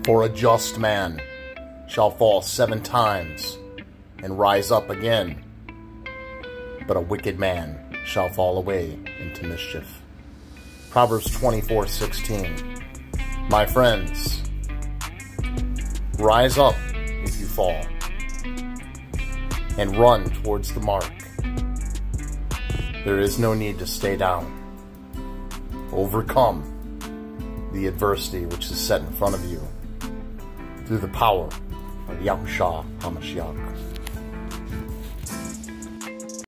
For a just man shall fall 7 times and rise up again, but a wicked man shall fall away into mischief. Proverbs 24:16. My friends, rise up if you fall, and run towards the mark. There is no need to stay down. Overcome the adversity which is set in front of you through the power of Yahushua HaMashiach.